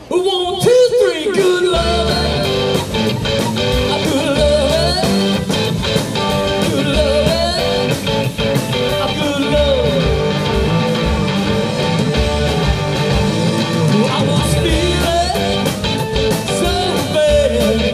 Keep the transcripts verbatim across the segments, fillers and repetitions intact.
One, two, three, good love. Good love. Good love. Good love. I was feeling so bad.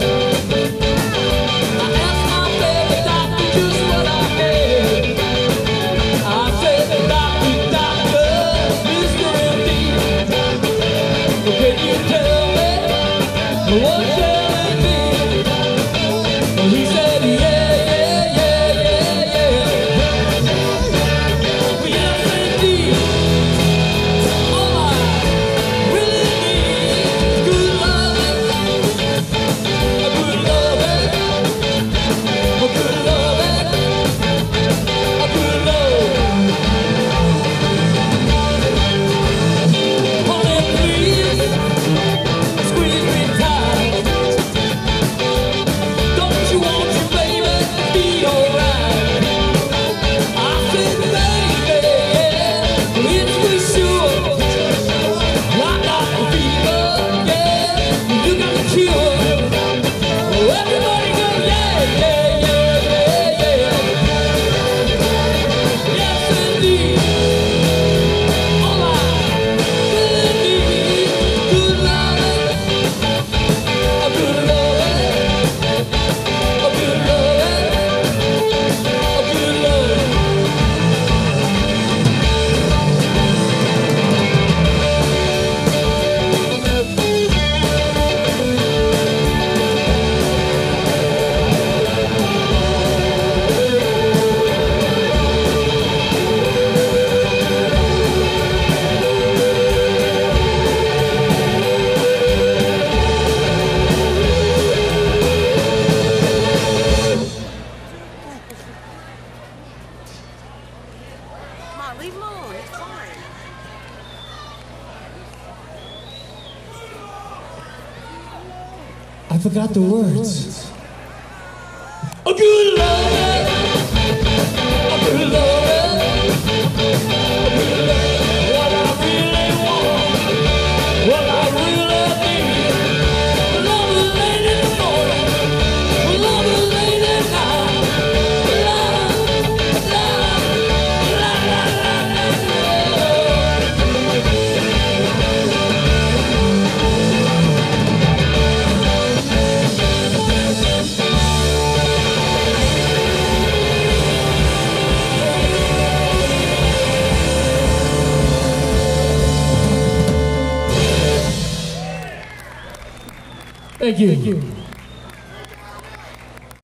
I asked my baby doctor just what I had. I said, doctor, doctor, Mister M D, can you tell me what shall it be? He said, yeah, yeah, yeah, yeah, yeah. Yes, indeed. All I really need is good loving, good loving, good loving, good love. Honey, please squeeze me tight. Don't you want your baby to be alright? I said, baby, it's for sure. I got the fever, yeah, you got the cure. Everybody go, yeah, yeah, yeah, yeah, yeah. Yes, indeed. All I really need is good loving, a good loving, a good loving, a good loving. Come on, leave him alone. It's fine. I forgot the words. A good love, a good love, a good love. What I really want, what I really need. Love is late in the morning, love is late at night. Love, love, la la la Thank you. Thank you.